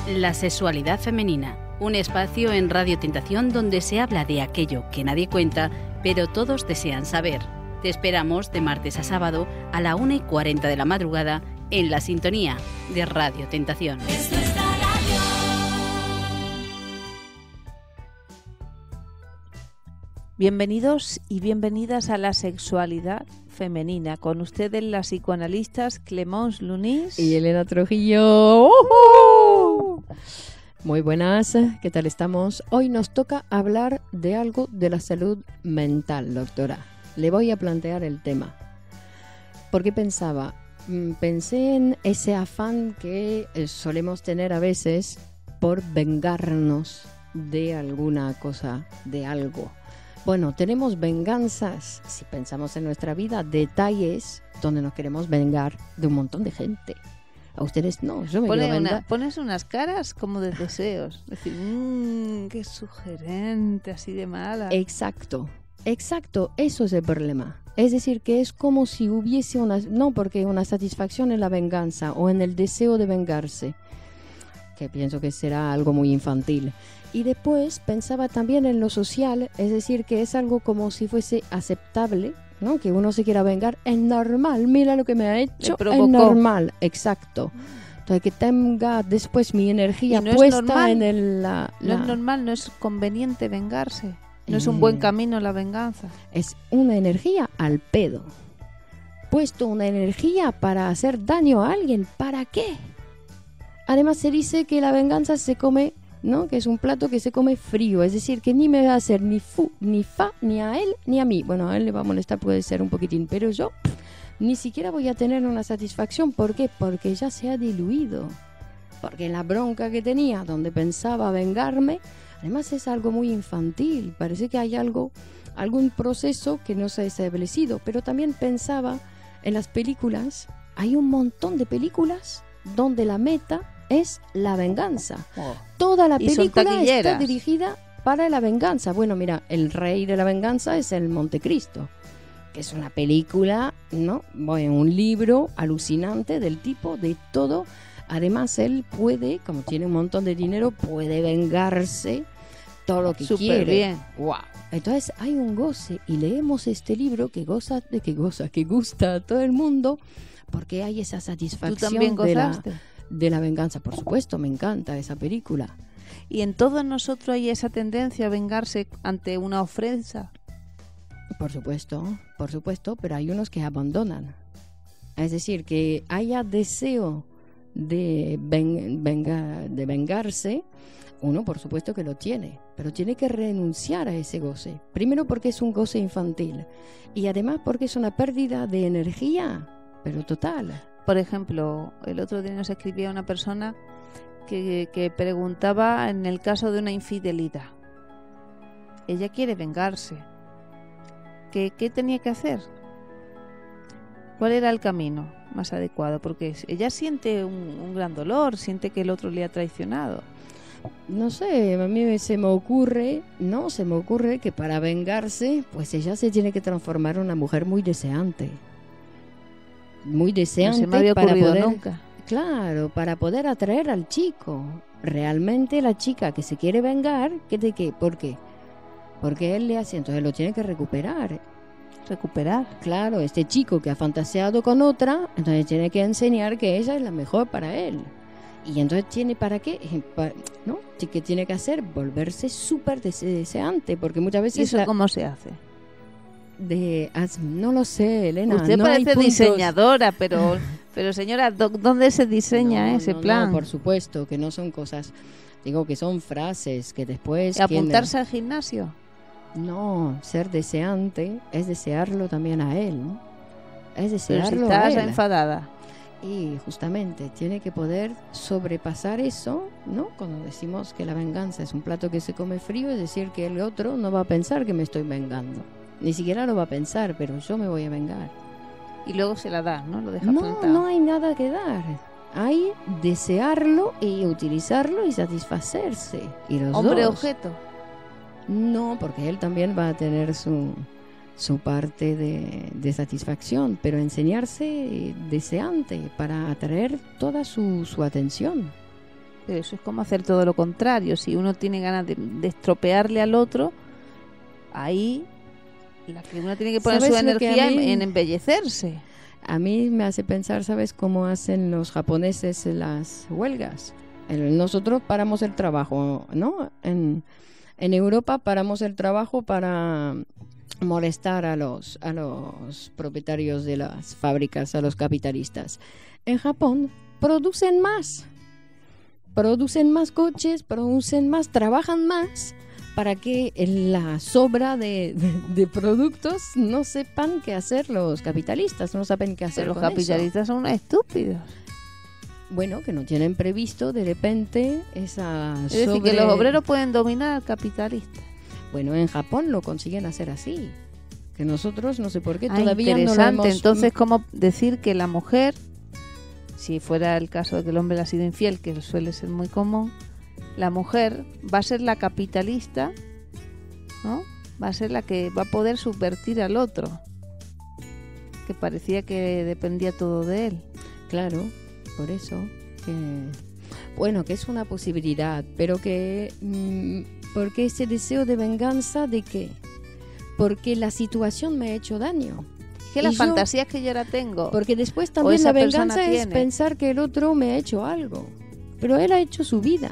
La sexualidad femenina, un espacio en Radio Tentación donde se habla de aquello que nadie cuenta, pero todos desean saber. Te esperamos de martes a sábado a la 1:40 de la madrugada en la sintonía de Radio Tentación. Bienvenidos y bienvenidas a la sexualidad femenina. Con ustedes las psicoanalistas Clemence Lunis y Elena Trujillo. ¡Uh! Muy buenas, ¿qué tal estamos? Hoy nos toca hablar de algo de la salud mental, doctora. Le voy a plantear el tema. Porque pensé en ese afán que solemos tener a veces por vengarnos de alguna cosa, de algo. Bueno, tenemos venganzas, si pensamos en nuestra vida, detalles donde nos queremos vengar de un montón de gente. A ustedes no, yo me quiero vengar. Pones unas caras como de deseos, decir, qué sugerente, así de mala. Exacto, eso es el problema. Es decir, que es como si hubiese porque una satisfacción en la venganza o en el deseo de vengarse, que pienso que será algo muy infantil. Y después pensaba también en lo social, es decir, que es algo como si fuese aceptable, ¿no? Que uno se quiera vengar, es normal, mira lo que me ha hecho, es normal, exacto. Entonces que tenga después mi energía no puesta normal, en el... No es normal, no es conveniente vengarse, no es un buen camino la venganza. Es una energía al pedo, puesto una energía para hacer daño a alguien, ¿para qué? Además se dice que la venganza se come, ¿no? Que es un plato que se come frío, es decir, que ni me va a hacer ni fu, ni fa, ni a él, ni a mí. Bueno, a él le va a molestar, puede ser un poquitín, pero yo ni siquiera voy a tener una satisfacción. ¿Por qué? Porque ya se ha diluido. Porque la bronca que tenía, donde pensaba vengarme, además es algo muy infantil. Parece que hay algún proceso que no se ha establecido. Pero también pensaba en las películas. Hay un montón de películas donde la meta es la venganza. Toda la película está dirigida para la venganza. Bueno, mira, el rey de la venganza es el Montecristo, que es una película, ¿no? Bueno, un libro alucinante del tipo de todo. Además, él puede, como tiene un montón de dinero, puede vengarse todo lo que quiere. Bien. Wow. Entonces hay un goce y leemos este libro que gusta a todo el mundo, porque hay esa satisfacción. ¿Tú también gozaste? De la venganza, por supuesto, me encanta esa película. ¿Y en todos nosotros hay esa tendencia a vengarse ante una ofensa? Por supuesto, pero hay unos que abandonan. Es decir, que haya deseo de vengarse, uno por supuesto que lo tiene, pero tiene que renunciar a ese goce. Primero porque es un goce infantil y además porque es una pérdida de energía, pero total. Por ejemplo, el otro día nos escribía una persona que preguntaba en el caso de una infidelidad. Ella quiere vengarse. ¿Qué tenía que hacer? ¿Cuál era el camino más adecuado? Porque ella siente un gran dolor, siente que el otro le ha traicionado. No sé, a mí se me ocurre que para vengarse, pues ella se tiene que transformar en una mujer muy deseante. Muy deseante, no se me había para ocurrido poder, nunca. Claro, para poder atraer al chico. Realmente la chica que se quiere vengar, ¿de qué? ¿Por qué? Porque él le hace, entonces lo tiene que recuperar. ¿Recuperar? Claro, este chico que ha fantaseado con otra, entonces tiene que enseñar que ella es la mejor para él. Y entonces tiene para qué, ¿no? ¿Qué tiene que hacer? Volverse súper deseante, porque muchas veces... ¿Y eso cómo se hace? No lo sé, Elena. Usted no parece diseñadora, pero señora, ¿dónde se diseña ese plan? No, por supuesto, que no son cosas, digo que son frases que después... ¿Apuntarse al gimnasio? No, ser deseante es desearlo también a él, ¿no? Es desearlo pero si estás a él. Enfadada. Y justamente tiene que poder sobrepasar eso, ¿no? Cuando decimos que la venganza es un plato que se come frío, es decir, que el otro no va a pensar que me estoy vengando. Ni siquiera lo va a pensar, pero yo me voy a vengar. Y luego se la da, ¿no? Lo deja plantado. No hay nada que dar. Hay desearlo y utilizarlo y satisfacerse. Y los hombre dos. objeto. No, porque él también va a tener su parte de satisfacción, pero enseñarse deseante para atraer toda su atención. Pero eso es como hacer todo lo contrario. Si uno tiene ganas de estropearle al otro, ahí la que uno tiene que poner su energía en embellecerse. A mí me hace pensar, ¿sabes cómo hacen los japoneses las huelgas? Nosotros paramos el trabajo, ¿no? En Europa paramos el trabajo para molestar a los propietarios de las fábricas, a los capitalistas. En Japón producen más coches, producen más, trabajan más, para que la sobra de productos no sepan qué hacer los capitalistas, no saben qué hacer. Pero con los capitalistas eso. son unos estúpidos. Bueno, que no tienen previsto de repente esa Es decir, que los obreros pueden dominar al capitalista. Bueno, en Japón lo consiguen hacer así. Que nosotros, no sé por qué, todavía no lo interesante. hemos... Entonces, ¿cómo decir que la mujer, si fuera el caso de que el hombre le ha sido infiel, que suele ser muy común, la mujer va a ser la capitalista, ¿no? Va a ser la que va a poder subvertir al otro, que parecía que dependía todo de él. Claro, por eso que... Bueno, que es una posibilidad, pero que... porque ese deseo de venganza, ¿de qué? Porque la situación me ha hecho daño. Que las fantasías que yo ahora tengo. Porque después también la venganza es tiene. pensar que el otro me ha hecho algo. Pero él ha hecho su vida.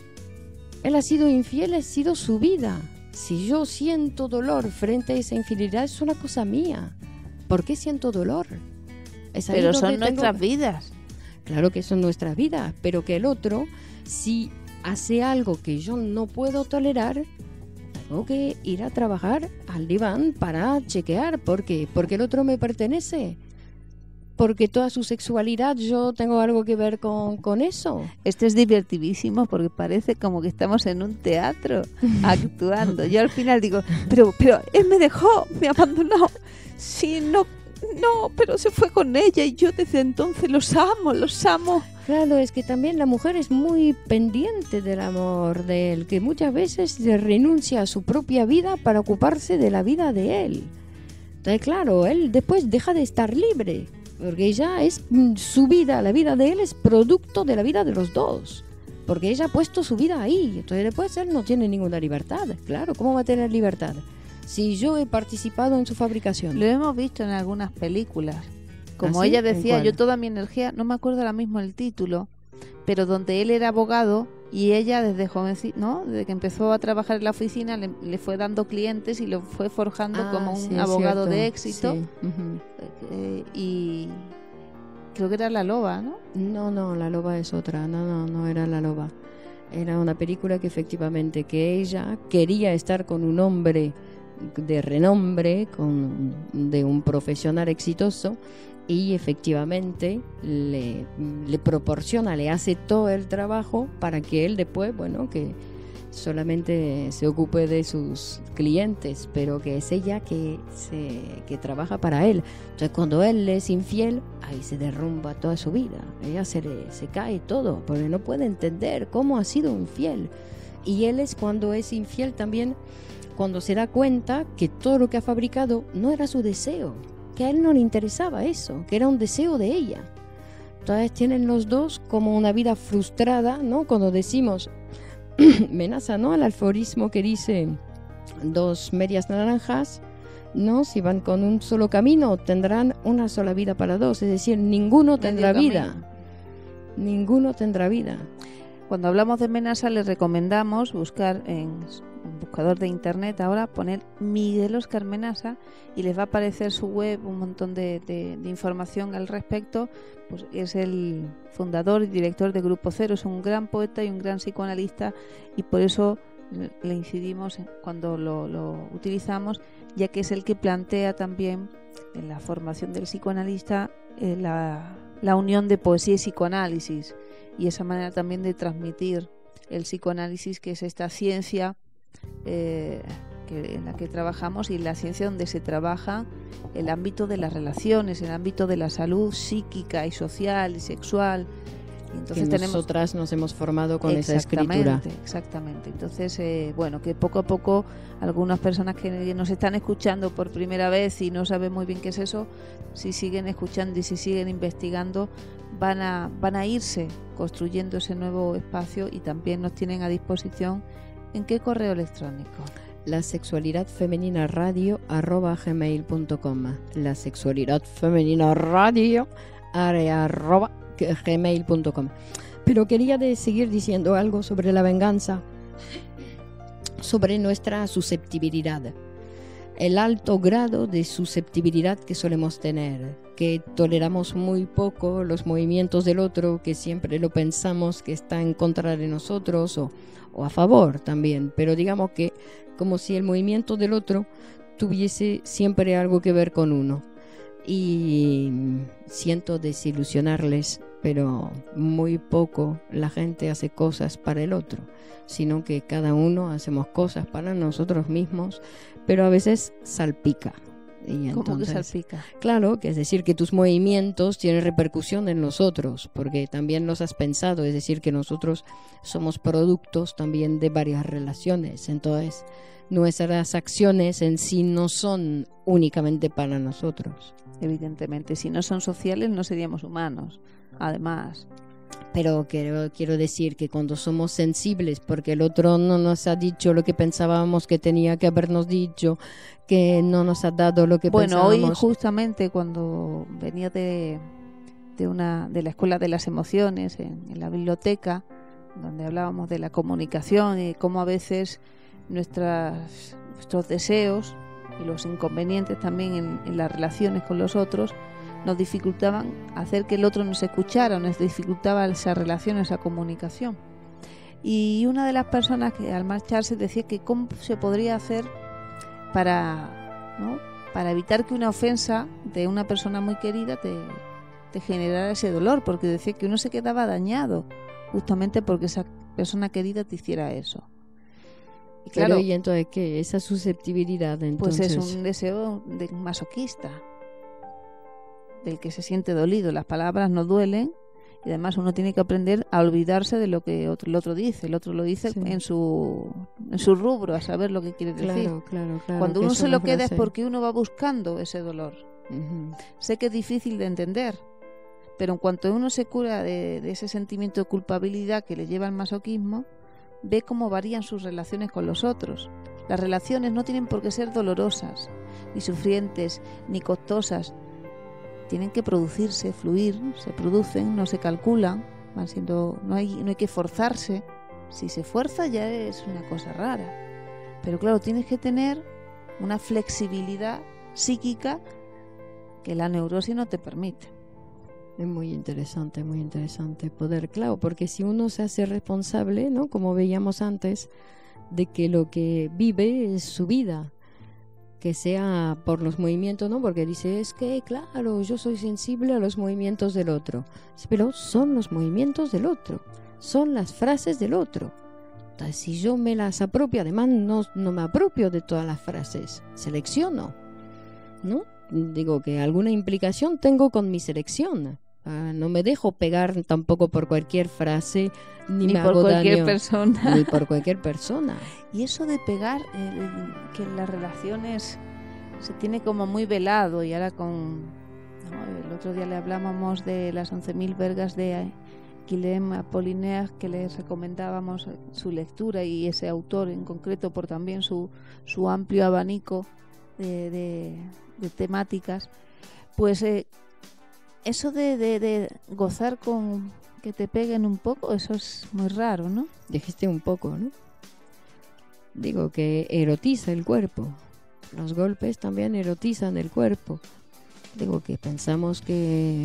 Él ha sido infiel, ha sido su vida. Si yo siento dolor frente a esa infidelidad, es una cosa mía. ¿Por qué siento dolor? Pero son nuestras vidas. Claro que son nuestras vidas, pero que el otro, si hace algo que yo no puedo tolerar, tengo que ir a trabajar al diván para chequear. ¿Por qué? Porque el otro me pertenece. Porque toda su sexualidad yo tengo algo que ver con eso. Este es divertidísimo porque parece como que estamos en un teatro actuando. Yo al final digo, pero él me dejó, me abandonó. Sí, no, pero se fue con ella y yo desde entonces los amo. Claro, es que también la mujer es muy pendiente del amor de él, que muchas veces renuncia a su propia vida para ocuparse de la vida de él. Entonces, claro, él después deja de estar libre. Porque ella es su vida, la vida de él es producto de la vida de los dos. Porque ella ha puesto su vida ahí. Entonces después él no tiene ninguna libertad. Claro, ¿cómo va a tener libertad? Si yo he participado en su fabricación. Lo hemos visto en algunas películas. Como ¿Ah, sí? ella decía, yo ¿En toda mi energía, no me acuerdo ahora mismo el título, pero donde él era abogado y ella desde jovencita, ¿no? Desde que empezó a trabajar en la oficina le fue dando clientes y lo fue forjando como un abogado de éxito. Sí. Uh-huh. Y creo que era La Loba, ¿no? No, La Loba es otra. No era La Loba. Era una película que efectivamente que ella quería estar con un hombre de renombre, de un profesional exitoso, y efectivamente le proporciona, le hace todo el trabajo para que él después, bueno, que solamente se ocupe de sus clientes, pero que es ella que trabaja para él. Entonces cuando él le es infiel, ahí se derrumba toda su vida, ella se cae todo, porque no puede entender cómo ha sido infiel. Y él es cuando es infiel también, cuando se da cuenta que todo lo que ha fabricado no era su deseo, que a él no le interesaba eso, que era un deseo de ella. Entonces tienen los dos como una vida frustrada, ¿no? Cuando decimos Menaza, ¿no? El aforismo que dice 2 medias naranjas, ¿no? Si van con un solo camino, tendrán una sola vida para dos, es decir, ninguno tendrá vida. Ninguno tendrá vida. Cuando hablamos de Menaza les recomendamos buscar en un buscador de internet ahora, poner Miguel Óscar Menaza y les va a aparecer su web, un montón de información al respecto. Pues es el fundador y director de Grupo Cero, es un gran poeta y un gran psicoanalista, y por eso le incidimos cuando lo utilizamos, ya que es el que plantea también en la formación del psicoanalista la unión de poesía y psicoanálisis, y esa manera también de transmitir el psicoanálisis, que es esta ciencia en la que trabajamos, y la ciencia donde se trabaja el ámbito de las relaciones, el ámbito de la salud psíquica y social y sexual, Y entonces que nosotras nos hemos formado con esa escritura. Exactamente. Entonces, bueno, que poco a poco algunas personas que nos están escuchando por primera vez y no saben muy bien qué es eso, si siguen escuchando y si siguen investigando, van a irse construyendo ese nuevo espacio, y también nos tienen a disposición. ¿En qué correo electrónico? La sexualidad femenina radio @gmail.com. La sexualidad femenina radio @gmail.com. Pero quería seguir diciendo algo sobre la venganza, sobre nuestra susceptibilidad, el alto grado de susceptibilidad que solemos tener, que toleramos muy poco los movimientos del otro, que siempre lo pensamos que está en contra de nosotros o a favor también, pero digamos que como si el movimiento del otro tuviese siempre algo que ver con uno. Y siento desilusionarles, pero muy poco la gente hace cosas para el otro, sino que cada uno hacemos cosas para nosotros mismos, pero a veces salpica. Y ¿Cómo entonces, que salpica? Claro, que es decir, que tus movimientos tienen repercusión en nosotros, porque también los has pensado, es decir, que nosotros somos productos también de varias relaciones, entonces nuestras acciones en sí no son únicamente para nosotros. Evidentemente, si no son sociales no seríamos humanos, además. Pero quiero decir que cuando somos sensibles porque el otro no nos ha dicho lo que pensábamos que tenía que habernos dicho, que no nos ha dado lo que pensábamos. Bueno, hoy justamente cuando venía de la Escuela de las Emociones en la biblioteca, donde hablábamos de la comunicación y cómo a veces nuestros deseos y los inconvenientes también en las relaciones con los otros nos dificultaban hacer que el otro nos escuchara, nos dificultaba esa relación, esa comunicación. Y una de las personas que al marcharse decía que cómo se podría hacer para evitar que una ofensa de una persona muy querida te generara ese dolor, porque decía que uno se quedaba dañado justamente porque esa persona querida te hiciera eso. Y claro, pero ¿y entonces qué? Esa susceptibilidad, entonces, pues es un deseo de un masoquista, del que se siente dolido. Las palabras no duelen y además uno tiene que aprender a olvidarse de lo que el otro dice. El otro lo dice sí, en su rubro, a saber lo que quiere decir. Claro, cuando uno se lo queda es porque uno va buscando ese dolor. Uh-huh. Sé que es difícil de entender, pero en cuanto uno se cura de ese sentimiento de culpabilidad que le lleva al masoquismo, ve cómo varían sus relaciones con los otros. Las relaciones no tienen por qué ser dolorosas, ni sufrientes, ni costosas. Tienen que producirse, fluir, se producen, no se calculan, van siendo, no hay que forzarse. Si se fuerza ya es una cosa rara. Pero claro, tienes que tener una flexibilidad psíquica que la neurosis no te permite. Es muy interesante poder, claro, porque si uno se hace responsable, ¿no? Como veíamos antes, de que lo que vive es su vida, que sea por los movimientos, ¿no? Porque dice, es que, claro, yo soy sensible a los movimientos del otro. Pero son los movimientos del otro, son las frases del otro. Entonces, si yo me las apropio, además no me apropio de todas las frases, selecciono, ¿no? Digo que alguna implicación tengo con mi selección. No me dejo pegar tampoco por cualquier frase, ni me hago daño, ni por cualquier persona. Y eso de pegar, que en las relaciones se tiene como muy velado, y ahora el otro día le hablábamos de las 11.000 vergas de Guillaume Apollinaire, que les recomendábamos su lectura, y ese autor en concreto por también su amplio abanico de temáticas. Pues eso de gozar con que te peguen un poco, eso es muy raro, ¿no? Dijiste un poco, ¿no? Digo que erotiza el cuerpo. Los golpes también erotizan el cuerpo. Digo que pensamos que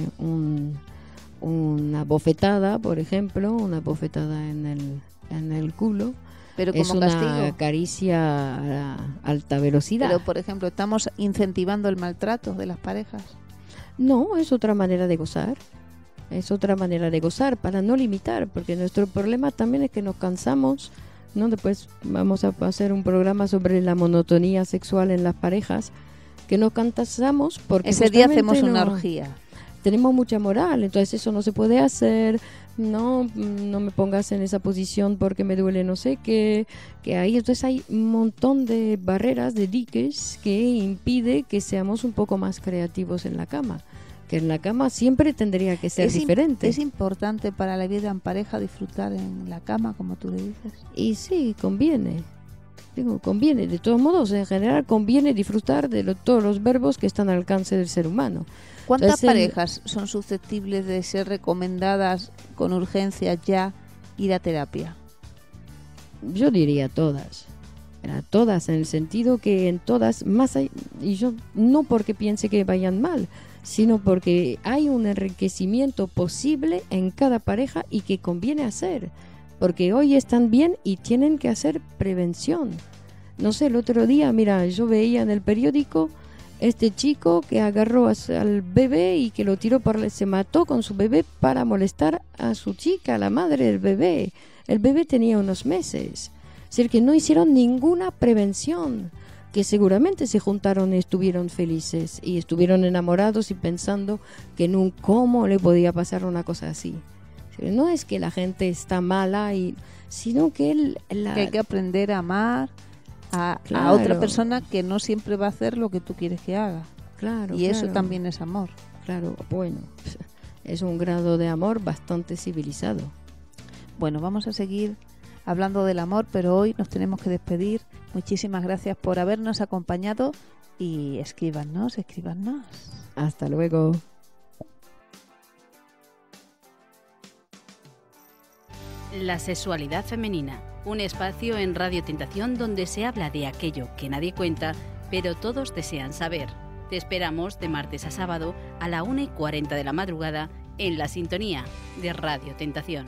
una bofetada, por ejemplo, una bofetada en el culo, pero como es una castigo, caricia a alta velocidad. Pero, por ejemplo, ¿estamos incentivando el maltrato de las parejas? No, es otra manera de gozar. Es otra manera de gozar para no limitar, porque nuestro problema también es que nos cansamos, ¿no? Después vamos a hacer un programa sobre la monotonía sexual en las parejas, que nos cansamos porque ese día hacemos una orgía. Tenemos mucha moral, entonces eso no se puede hacer, no me pongas en esa posición porque me duele no sé qué, que ahí entonces hay un montón de barreras, de diques que impide que seamos un poco más creativos en la cama, que en la cama siempre tendría que ser diferente. Es importante para la vida en pareja disfrutar en la cama, como tú le dices. Y sí, conviene. Digo, conviene, de todos modos, en general conviene disfrutar de todos los verbos que están al alcance del ser humano. ¿Cuántas Entonces, parejas son susceptibles de ser recomendadas con urgencia ya ir a terapia? Yo diría todas. Todas, en el sentido que en todas, más hay, y yo no porque piense que vayan mal, sino porque hay un enriquecimiento posible en cada pareja y que conviene hacer. Porque hoy están bien y tienen que hacer prevención. No sé, el otro día, mira, yo veía en el periódico este chico que agarró al bebé y que lo tiró se mató con su bebé para molestar a su chica, la madre del bebé. El bebé tenía unos meses. Es decir, que no hicieron ninguna prevención, que seguramente se juntaron y estuvieron felices y estuvieron enamorados y pensando que cómo le podía pasar una cosa así. No es que la gente está mala, sino que que hay que aprender a amar a otra persona que no siempre va a hacer lo que tú quieres que haga. Claro, y eso también es amor. Claro, bueno, es un grado de amor bastante civilizado. Bueno, vamos a seguir hablando del amor, pero hoy nos tenemos que despedir. Muchísimas gracias por habernos acompañado y escríbanos. Hasta luego. La sexualidad femenina, un espacio en Radio Tentación donde se habla de aquello que nadie cuenta, pero todos desean saber. Te esperamos de martes a sábado a la 1:40 de la madrugada en la sintonía de Radio Tentación.